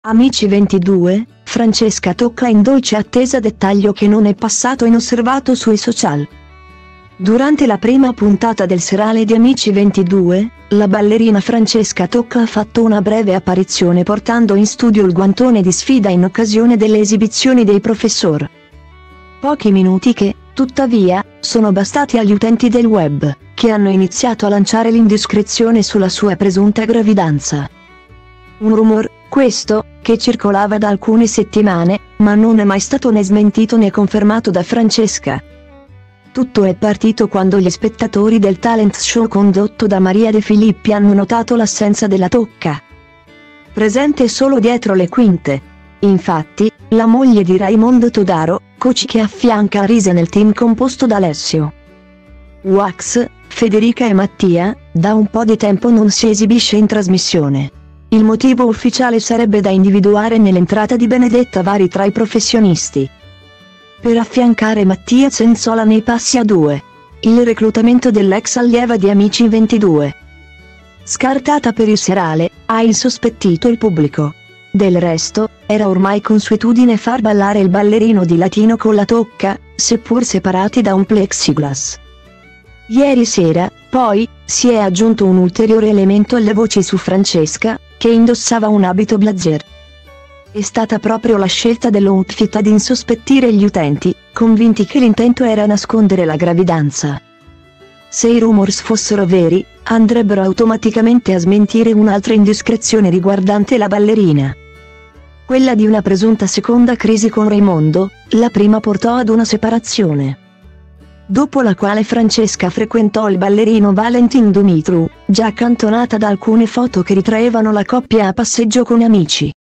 Amici 22, Francesca tocca in dolce attesa dettaglio che non è passato inosservato sui social. Durante la prima puntata del serale di Amici 22, la ballerina Francesca Tocca ha fatto una breve apparizione portando in studio il guantone di sfida in occasione delle esibizioni dei Professor. Pochi minuti che, tuttavia, sono bastati agli utenti del web, che hanno iniziato a lanciare l'indiscrezione sulla sua presunta gravidanza. Un rumor, questo, che circolava da alcune settimane, ma non è mai stato né smentito né confermato da Francesca. Tutto è partito quando gli spettatori del talent show condotto da Maria De Filippi hanno notato l'assenza della Tocca, presente solo dietro le quinte. Infatti, la moglie di Raimondo Todaro, coach che affianca Arisa nel team composto da Alessio Wax, Federica e Mattia, da un po' di tempo non si esibisce in trasmissione. Il motivo ufficiale sarebbe da individuare nell'entrata di Benedetta Vari tra i professionisti. Per affiancare Mattia Cenzola nei passi a due. Il reclutamento dell'ex allieva di Amici 22. Scartata per il serale, ha insospettito il pubblico. Del resto, era ormai consuetudine far ballare il ballerino di Latino con la Tocca, seppur separati da un plexiglass. Ieri sera, poi, si è aggiunto un ulteriore elemento alle voci su Francesca, che indossava un abito blazer. È stata proprio la scelta dell'outfit ad insospettire gli utenti, convinti che l'intento era nascondere la gravidanza. Se i rumors fossero veri, andrebbero automaticamente a smentire un'altra indiscrezione riguardante la ballerina. Quella di una presunta seconda crisi con Raimondo, la prima portò ad una separazione, dopo la quale Francesca frequentò il ballerino Valentin Dumitru, già accantonata da alcune foto che ritraevano la coppia a passeggio con amici.